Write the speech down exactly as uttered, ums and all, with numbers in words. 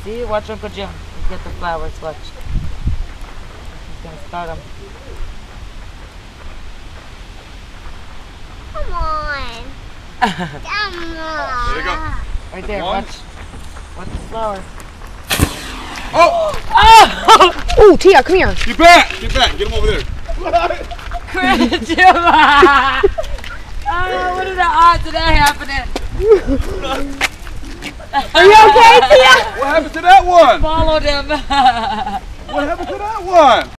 See? Watch Uncle Jim get the flowers. Watch. He's going to start them. Come on. Come on. There you go. Right there. One. Watch. Watch the flowers. Oh! Oh! Oh, Tia, come here. Get back! Get back! Get him over there. Quit, Jim! Oh, what are the odds of that happening? Are you okay, Tia? What happened to that one? Followed him. What happened to that one?